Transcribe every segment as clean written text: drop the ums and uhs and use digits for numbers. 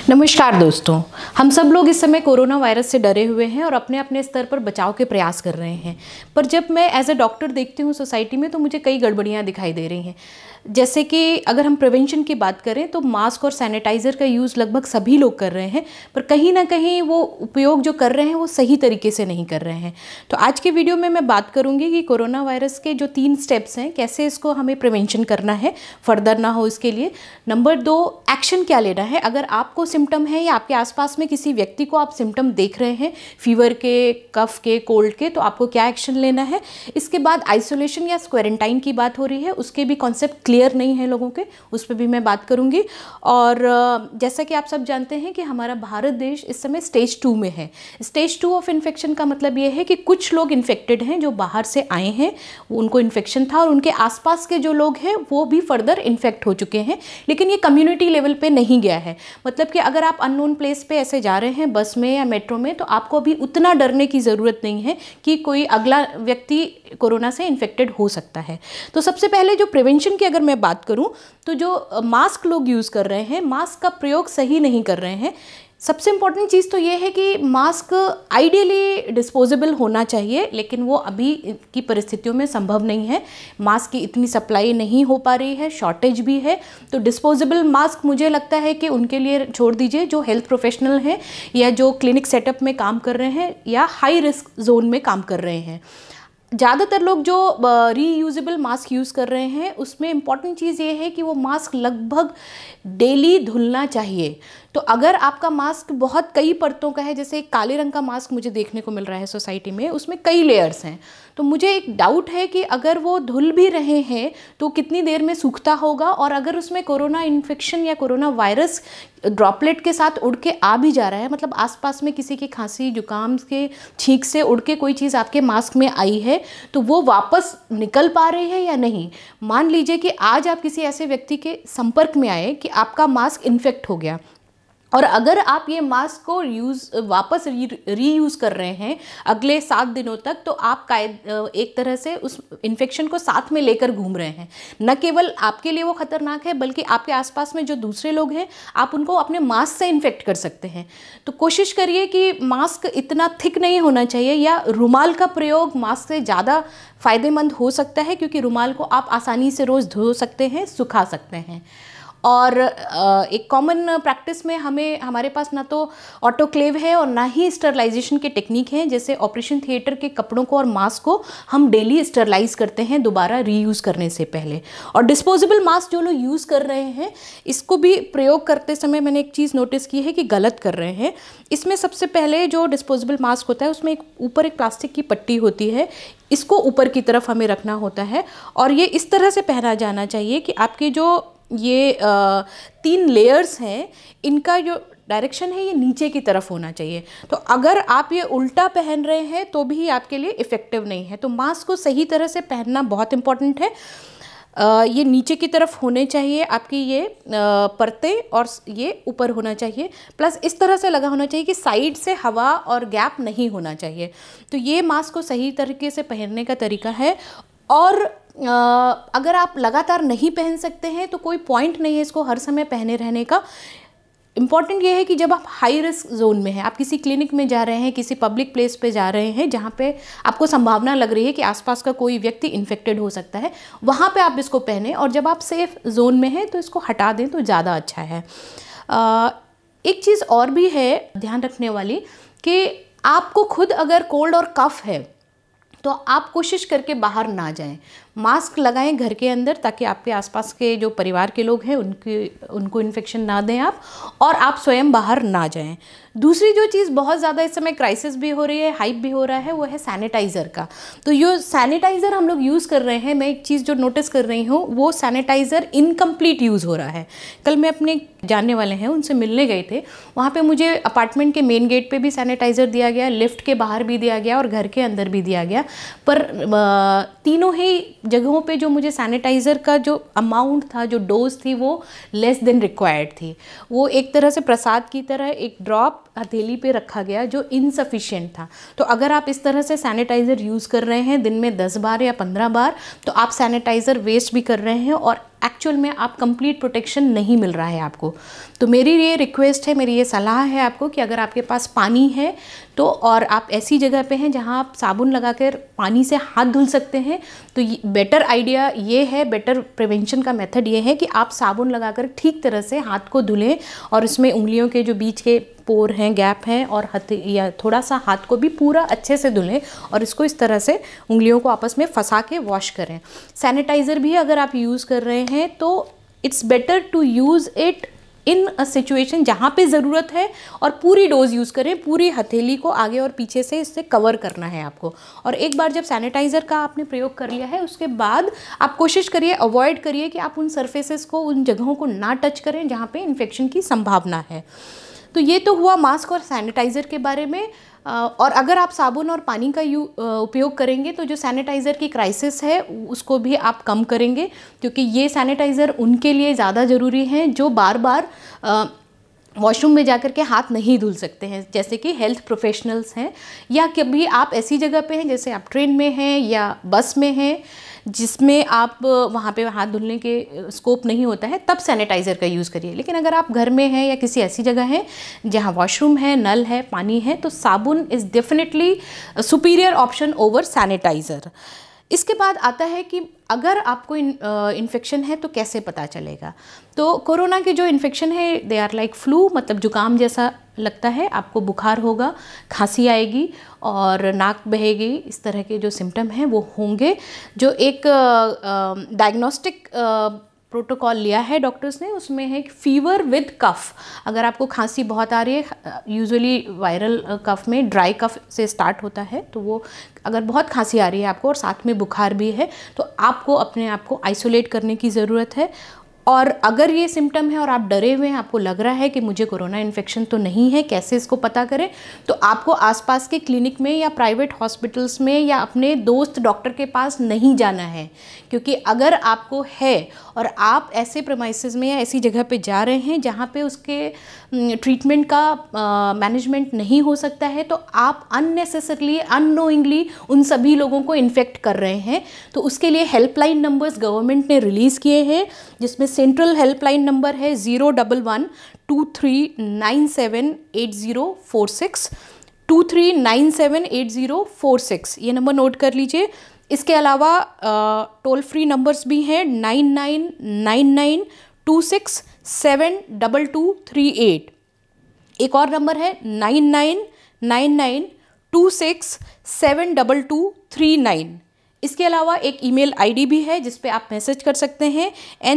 नमस्कार दोस्तों, हम सब लोग इस समय कोरोना वायरस से डरे हुए हैं और अपने अपने स्तर पर बचाव के प्रयास कर रहे हैं। पर जब मैं एज अ डॉक्टर देखती हूँ सोसाइटी में तो मुझे कई गड़बड़ियाँ दिखाई दे रही हैं। जैसे कि अगर हम प्रिवेंशन की बात करें तो मास्क और सैनिटाइज़र का यूज़ लगभग सभी लोग कर रहे हैं, पर कहीं ना कहीं वो उपयोग जो कर रहे हैं वो सही तरीके से नहीं कर रहे हैं। तो आज के वीडियो में मैं बात करूंगी कि कोरोना वायरस के जो 3 स्टेप्स हैं, कैसे इसको हमें प्रिवेंशन करना है, फर्दर ना हो इसके लिए। नंबर 2, एक्शन क्या लेना है। अगर आपको सिम्टम है या आपके आसपास में किसी व्यक्ति को आप सिम्टम देख रहे हैं, फीवर के, कफ के, कोल्ड के, तो आपको क्या एक्शन लेना है। इसके बाद आइसोलेशन या क्वारंटाइन की बात हो रही है, उसके भी कॉन्सेप्ट क्लियर नहीं है लोगों के, उस पर भी मैं बात करूंगी। और जैसा कि आप सब जानते हैं कि हमारा भारत देश इस समय स्टेज 2 में है। स्टेज 2 ऑफ इन्फेक्शन का मतलब ये है कि कुछ लोग इन्फेक्टेड हैं जो बाहर से आए हैं, उनको इन्फेक्शन था और उनके आसपास के जो लोग हैं वो भी फर्दर इन्फेक्ट हो चुके हैं, लेकिन ये कम्युनिटी लेवल पे नहीं गया है। मतलब कि अगर आप अननोन प्लेस पे ऐसे जा रहे हैं बस में या मेट्रो में, तो आपको अभी उतना डरने की ज़रूरत नहीं है कि कोई अगला व्यक्ति कोरोना से इन्फेक्टेड हो सकता है। तो सबसे पहले जो प्रिवेंशन की अगर मैं बात करूं तो जो मास्क लोग यूज़ कर रहे हैं, मास्क का प्रयोग सही नहीं कर रहे हैं। सबसे इम्पॉर्टेंट चीज़ तो ये है कि मास्क आइडियली डिस्पोजेबल होना चाहिए, लेकिन वो अभी की परिस्थितियों में संभव नहीं है। मास्क की इतनी सप्लाई नहीं हो पा रही है, शॉर्टेज भी है। तो डिस्पोजेबल मास्क मुझे लगता है कि उनके लिए छोड़ दीजिए जो हेल्थ प्रोफेशनल हैं या जो क्लिनिक सेटअप में काम कर रहे हैं या हाई रिस्क जोन में काम कर रहे हैं। ज़्यादातर लोग जो रीयूजेबल मास्क यूज़ कर रहे हैं उसमें इम्पॉर्टेंट चीज़ ये है कि वो मास्क लगभग डेली धुलना चाहिए। तो अगर आपका मास्क बहुत कई परतों का है, जैसे एक काले रंग का मास्क मुझे देखने को मिल रहा है सोसाइटी में, उसमें कई लेयर्स हैं, तो मुझे एक डाउट है कि अगर वो धुल भी रहे हैं तो कितनी देर में सूखता होगा। और अगर उसमें कोरोना इन्फेक्शन या कोरोना वायरस ड्रॉपलेट के साथ उड़ के आ भी जा रहा है, मतलब आसपास में किसी की खांसी जुकाम के छींक से उड़ के कोई चीज़ आपके मास्क में आई है, तो वो वापस निकल पा रही है या नहीं। मान लीजिए कि आज आप किसी ऐसे व्यक्ति के संपर्क में आए कि आपका मास्क इन्फेक्ट हो गया, और अगर आप ये मास्क को वापस रीयूज़ कर रहे हैं अगले 7 दिनों तक, तो आप एक तरह से उस इन्फेक्शन को साथ में लेकर घूम रहे हैं। न केवल आपके लिए वो खतरनाक है, बल्कि आपके आसपास में जो दूसरे लोग हैं आप उनको अपने मास्क से इन्फेक्ट कर सकते हैं। तो कोशिश करिए कि मास्क इतना थिक नहीं होना चाहिए, या रुमाल का प्रयोग मास्क से ज़्यादा फ़ायदेमंद हो सकता है, क्योंकि रुमाल को आप आसानी से रोज़ धो सकते हैं, सुखा सकते हैं। और एक कॉमन प्रैक्टिस में हमारे पास ना तो ऑटोक्लेव है और ना ही स्टरलाइजेशन के टेक्निक हैं। जैसे ऑपरेशन थिएटर के कपड़ों को और मास्क को हम डेली स्टरलाइज करते हैं दोबारा रीयूज़ करने से पहले। और डिस्पोजेबल मास्क जो लोग यूज़ कर रहे हैं, इसको भी प्रयोग करते समय मैंने एक चीज़ नोटिस की है कि गलत कर रहे हैं। इसमें सबसे पहले जो डिस्पोजेबल मास्क होता है उसमें ऊपर एक प्लास्टिक की पट्टी होती है, इसको ऊपर की तरफ हमें रखना होता है और ये इस तरह से पहना जाना चाहिए कि आपके जो ये 3 लेयर्स हैं, इनका जो डायरेक्शन है ये नीचे की तरफ होना चाहिए। तो अगर आप ये उल्टा पहन रहे हैं तो भी आपके लिए इफ़ेक्टिव नहीं है। तो मास्क को सही तरह से पहनना बहुत इम्पॉर्टेंट है। ये नीचे की तरफ होने चाहिए आपकी ये परतें, और ये ऊपर होना चाहिए, प्लस इस तरह से लगा होना चाहिए कि साइड से हवा और गैप नहीं होना चाहिए। तो ये मास्क को सही तरीके से पहनने का तरीका है। और अगर आप लगातार नहीं पहन सकते हैं तो कोई पॉइंट नहीं है इसको हर समय पहने रहने का। इम्पॉर्टेंट ये है कि जब आप हाई रिस्क जोन में हैं, आप किसी क्लिनिक में जा रहे हैं, किसी पब्लिक प्लेस पे जा रहे हैं जहाँ पे आपको संभावना लग रही है कि आसपास का कोई व्यक्ति इन्फेक्टेड हो सकता है, वहाँ पे आप इसको पहने। और जब आप सेफ जोन में हैं तो इसको हटा दें तो ज़्यादा अच्छा है। एक चीज़ और भी है ध्यान रखने वाली कि आपको खुद अगर कोल्ड और कफ है तो आप कोशिश करके बाहर ना जाएं। मास्क लगाएं घर के अंदर, ताकि आपके आसपास के जो परिवार के लोग हैं उनको इन्फेक्शन ना दें आप, और आप स्वयं बाहर ना जाएं। दूसरी जो चीज़ बहुत ज़्यादा इस समय क्राइसिस भी हो रही है, हाइप भी हो रहा है, वो है सैनिटाइज़र का। तो जो सैनिटाइज़र हम लोग यूज़ कर रहे हैं, मैं एक चीज़ जो नोटिस कर रही हूँ, वो सैनिटाइज़र इनकम्प्लीट यूज़ हो रहा है। कल मैं अपने जानने वाले हैं उनसे मिलने गए थे, वहाँ पे मुझे अपार्टमेंट के मेन गेट पे भी सैनिटाइज़र दिया गया, लिफ्ट के बाहर भी दिया गया और घर के अंदर भी दिया गया। पर तीनों ही जगहों पे जो मुझे सैनिटाइज़र का जो अमाउंट था, जो डोज थी, वो लेस देन रिक्वायर्ड थी। वो एक तरह से प्रसाद की तरह एक ड्रॉप हथेली पे रखा गया जो इनसफिशिएंट था। तो अगर आप इस तरह से सैनिटाइज़र यूज़ कर रहे हैं दिन में 10 बार या 15 बार, तो आप सैनिटाइज़र वेस्ट भी कर रहे हैं और एक्चुअल में आप कंप्लीट प्रोटेक्शन नहीं मिल रहा है आपको। तो मेरी ये रिक्वेस्ट है, मेरी ये सलाह है आपको कि अगर आपके पास पानी है तो, और आप ऐसी जगह पे हैं जहाँ आप साबुन लगाकर पानी से हाथ धुल सकते हैं, तो बेटर आइडिया ये है, बेटर प्रिवेंशन का मेथड ये है कि आप साबुन लगाकर ठीक तरह से हाथ को धुलें और इसमें उंगलियों के जो बीच के पोर हैं, गैप हैं, और या थोड़ा सा हाथ को भी पूरा अच्छे से धुलें और इसको इस तरह से उंगलियों को आपस में फंसा के वॉश करें। सैनिटाइज़र भी अगर आप यूज़ कर रहे हैं तो it's better to use it in a situation जहाँ पे ज़रूरत है, और पूरी डोज यूज़ करें, पूरी हथेली को आगे और पीछे से इससे कवर करना है आपको। और एक बार जब सैनिटाइज़र का आपने प्रयोग कर लिया है उसके बाद आप कोशिश करिए, अवॉइड करिए कि आप उन सरफेसेस को, उन जगहों को ना टच करें जहाँ पे इन्फेक्शन की संभावना है। तो ये तो हुआ मास्क और सैनिटाइज़र के बारे में। और अगर आप साबुन और पानी का उपयोग करेंगे तो जो सैनिटाइज़र की क्राइसिस है उसको भी आप कम करेंगे, क्योंकि ये सैनिटाइज़र उनके लिए ज़्यादा ज़रूरी हैं जो बार बार वॉशरूम में जाकर के हाथ नहीं धुल सकते हैं, जैसे कि हेल्थ प्रोफेशनल्स हैं, या कभी आप ऐसी जगह पे हैं जैसे आप ट्रेन में हैं या बस में हैं जिसमें आप वहाँ पे हाथ धुलने के स्कोप नहीं होता है, तब सैनिटाइज़र का यूज़ करिए। लेकिन अगर आप घर में हैं या किसी ऐसी जगह है जहाँ वॉशरूम है, नल है, पानी है, तो साबुन is definitely superior option over sanitiser. इसके बाद आता है कि अगर आपको इन्फेक्शन है तो कैसे पता चलेगा। तो कोरोना के जो इन्फेक्शन है दे आर लाइक फ्लू, मतलब जुकाम जैसा लगता है, आपको बुखार होगा, खांसी आएगी और नाक बहेगी, इस तरह के जो सिम्टम हैं वो होंगे। जो एक डायग्नोस्टिक प्रोटोकॉल लिया है डॉक्टर्स ने, उसमें है फीवर विद कफ। अगर आपको खांसी बहुत आ रही है, यूजुअली वायरल कफ में ड्राई कफ से स्टार्ट होता है, तो वो अगर बहुत खांसी आ रही है आपको और साथ में बुखार भी है तो आपको अपने आप को आइसोलेट करने की ज़रूरत है। और अगर ये सिम्टम है और आप डरे हुए हैं, आपको लग रहा है कि मुझे कोरोना इन्फेक्शन तो नहीं है, कैसे इसको पता करें, तो आपको आसपास के क्लिनिक में या प्राइवेट हॉस्पिटल्स में या अपने दोस्त डॉक्टर के पास नहीं जाना है। क्योंकि अगर आपको है और आप ऐसे प्रेमाइसेस में या ऐसी जगह पे जा रहे हैं जहाँ पे उसके ट्रीटमेंट का मैनेजमेंट नहीं हो सकता है, तो आप अननेसेसरली, अननोइंगली उन सभी लोगों को इन्फेक्ट कर रहे हैं। तो उसके लिए हेल्पलाइन नंबर्स गवर्नमेंट ने रिलीज़ किए हैं, जिसमें सेंट्रल हेल्पलाइन नंबर है 011-2397-8046, 2397-8046, ये नंबर नोट कर लीजिए। इसके अलावा टोल फ्री नंबर्स भी हैं 999926722238। एक और नंबर है 999926722239। इसके अलावा एक ईमेल आईडी भी है जिस पे आप मैसेज कर सकते हैं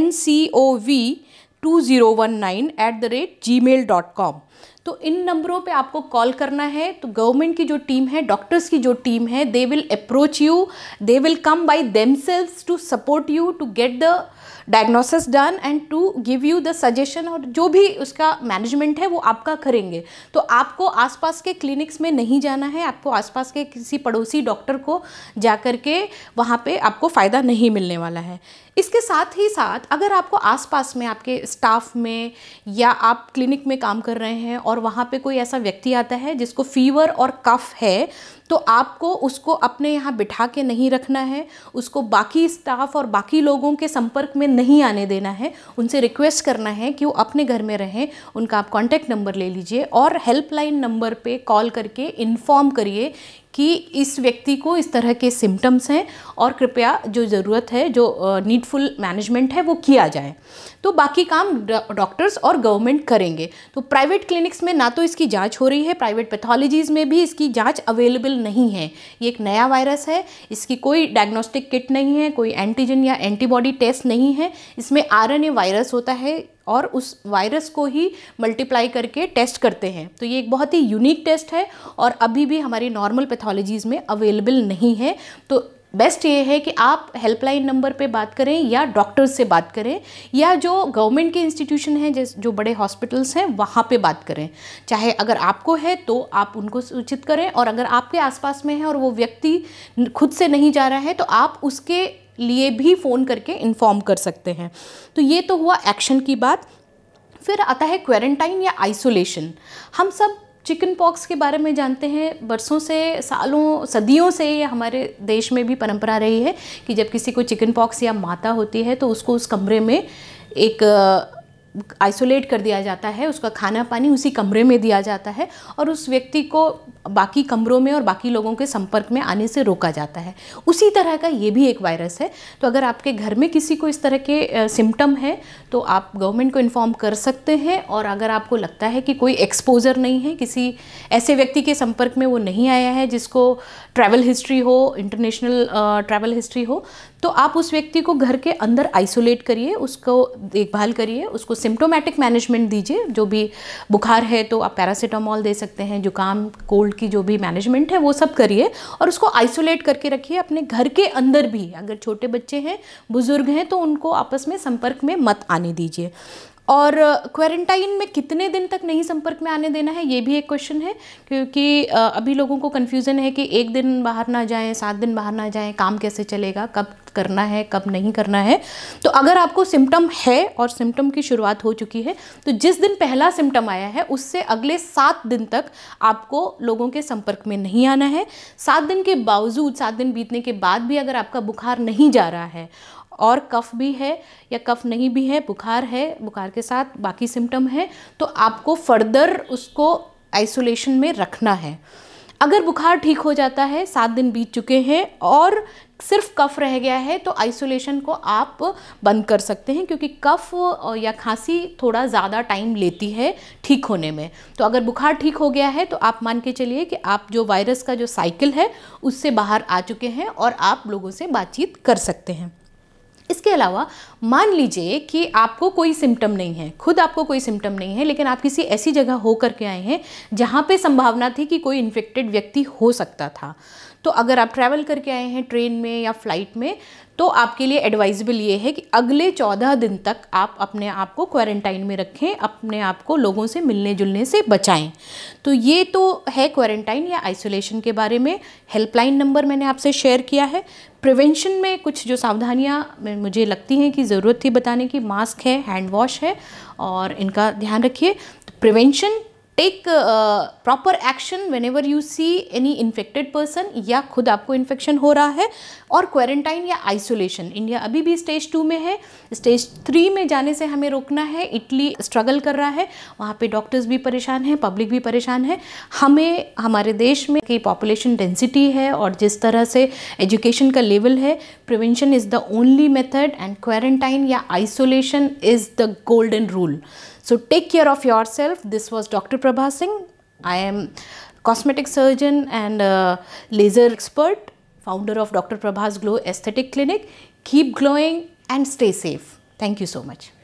ncov2019@gmail.com। तो इन नंबरों पे आपको कॉल करना है। तो गवर्नमेंट की जो टीम है, डॉक्टर्स की जो टीम है, they will approach you, they will come by themselves to support you to get the diagnosis done and to give you the suggestion, और जो भी उसका मैनेजमेंट है वो आपका करेंगे। तो आपको आसपास के क्लिनिक्स में नहीं जाना है, आपको आसपास के किसी पड़ोसी डॉक्टर को जाकर के वहाँ पे आपको फ़ायदा नहीं मिलने वाला है। इसके साथ ही साथ अगर आपको आसपास में आपके स्टाफ में या आप क्लिनिक में काम कर रहे हैं और वहाँ पे कोई ऐसा व्यक्ति आता है जिसको फीवर और कफ है, तो आपको उसको अपने यहाँ बिठा के नहीं रखना है, उसको बाकी स्टाफ और बाकी लोगों के संपर्क में नहीं आने देना है। उनसे रिक्वेस्ट करना है कि वो अपने घर में रहें। उनका आप कॉन्टैक्ट नंबर ले लीजिए और हेल्पलाइन नंबर पे कॉल करके इन्फॉर्म करिए कि इस व्यक्ति को इस तरह के सिम्टम्स हैं और कृपया जो ज़रूरत है, जो नीडफुल मैनेजमेंट है वो किया जाए। तो बाकी काम डॉक्टर्स और गवर्नमेंट करेंगे। तो प्राइवेट क्लिनिक्स में ना तो इसकी जांच हो रही है, प्राइवेट पैथोलॉजीज़ में भी इसकी जांच अवेलेबल नहीं है। ये एक नया वायरस है, इसकी कोई डायग्नोस्टिक किट नहीं है, कोई एंटीजन या एंटीबॉडी टेस्ट नहीं है। इसमें आरएनए वायरस होता है और उस वायरस को ही मल्टीप्लाई करके टेस्ट करते हैं। तो ये एक बहुत ही यूनिक टेस्ट है और अभी भी हमारी नॉर्मल पैथोलॉजीज़ में अवेलेबल नहीं है। तो बेस्ट ये है कि आप हेल्पलाइन नंबर पे बात करें या डॉक्टर्स से बात करें, या जो गवर्नमेंट के इंस्टीट्यूशन हैं, जो बड़े हॉस्पिटल्स हैं, वहाँ पे बात करें। चाहे अगर आपको है तो आप उनको सूचित करें, और अगर आपके आसपास में है और वो व्यक्ति खुद से नहीं जा रहा है तो आप उसके लिए भी फ़ोन करके इन्फॉर्म कर सकते हैं। तो ये तो हुआ एक्शन की बात। फिर आता है क्वारंटाइन या आइसोलेशन। हम सब चिकन पॉक्स के बारे में जानते हैं, बरसों से, सालों, सदियों से ये हमारे देश में भी परंपरा रही है कि जब किसी को चिकन पॉक्स या माता होती है तो उसको उस कमरे में एक आइसोलेट कर दिया जाता है, उसका खाना पानी उसी कमरे में दिया जाता है और उस व्यक्ति को बाकी कमरों में और बाकी लोगों के संपर्क में आने से रोका जाता है। उसी तरह का ये भी एक वायरस है। तो अगर आपके घर में किसी को इस तरह के सिम्टम है तो आप गवर्नमेंट को इन्फॉर्म कर सकते हैं, और अगर आपको लगता है कि कोई एक्सपोजर नहीं है, किसी ऐसे व्यक्ति के संपर्क में वो नहीं आया है जिसको ट्रैवल हिस्ट्री हो, इंटरनेशनल ट्रैवल हिस्ट्री हो, तो आप उस व्यक्ति को घर के अंदर आइसोलेट करिए, उसको देखभाल करिए, उसको सिम्टोमेटिक मैनेजमेंट दीजिए। जो भी बुखार है तो आप पैरासीटामोल दे सकते हैं, जुकाम कोल्ड की जो भी मैनेजमेंट है वो सब करिए और उसको आइसोलेट करके रखिए अपने घर के अंदर भी। अगर छोटे बच्चे हैं, बुजुर्ग हैं, तो उनको आपस में संपर्क में मत आने दीजिए। और क्वारंटाइन में कितने दिन तक नहीं संपर्क में आने देना है, ये भी एक क्वेश्चन है, क्योंकि अभी लोगों को कन्फ्यूज़न है कि 1 दिन बाहर ना जाएं, 7 दिन बाहर ना जाएं, काम कैसे चलेगा, कब करना है कब नहीं करना है। तो अगर आपको सिम्टम है और सिम्टम की शुरुआत हो चुकी है तो जिस दिन पहला सिम्टम आया है उससे अगले 7 दिन तक आपको लोगों के संपर्क में नहीं आना है। 7 दिन के बावजूद, 7 दिन बीतने के बाद भी अगर आपका बुखार नहीं जा रहा है और कफ भी है या कफ नहीं भी है, बुखार है, बुखार के साथ बाकी सिम्टम है, तो आपको फर्दर उसको आइसोलेशन में रखना है। अगर बुखार ठीक हो जाता है, 7 दिन बीत चुके हैं और सिर्फ कफ रह गया है, तो आइसोलेशन को आप बंद कर सकते हैं, क्योंकि कफ या खांसी थोड़ा ज़्यादा टाइम लेती है ठीक होने में। तो अगर बुखार ठीक हो गया है तो आप मान के चलिए कि आप जो वायरस का जो साइकिल है उससे बाहर आ चुके हैं और आप लोगों से बातचीत कर सकते हैं। इसके अलावा मान लीजिए कि आपको कोई सिम्टम नहीं है, खुद आपको कोई सिम्टम नहीं है, लेकिन आप किसी ऐसी जगह हो करके आए हैं जहाँ पे संभावना थी कि कोई इन्फेक्टेड व्यक्ति हो सकता था। तो अगर आप ट्रैवल करके आए हैं ट्रेन में या फ्लाइट में, तो आपके लिए एडवाइजेबल ये है कि अगले 14 दिन तक आप अपने आप को क्वारंटाइन में रखें, अपने आप को लोगों से मिलने जुलने से बचाएं। तो ये तो है क्वारंटाइन या आइसोलेशन के बारे में। हेल्पलाइन नंबर मैंने आपसे शेयर किया है। प्रिवेंशन में कुछ जो सावधानियां मुझे लगती हैं कि ज़रूरत थी बताने की, मास्क है, हैंड वॉश है, और इनका ध्यान रखिए। तो prevention, take proper action whenever you see any infected person, या खुद आपको इन्फेक्शन हो रहा है। और क्वारंटाइन या आइसोलेशन, इंडिया अभी भी स्टेज 2 में है, स्टेज 3 में जाने से हमें रोकना है। इटली स्ट्रगल कर रहा है, वहाँ पे डॉक्टर्स भी परेशान हैं, पब्लिक भी परेशान है। हमें हमारे देश में की पॉपुलेशन डेंसिटी है और जिस तरह से एजुकेशन का लेवल है, prevention is the only method and quarantine या isolation is the golden rule. So take care of yourself. This was Dr. Prabha Singh. I am cosmetic surgeon and laser expert, founder of Dr. Prabha's Glow Aesthetic Clinic. Keep glowing and stay safe. Thank you so much.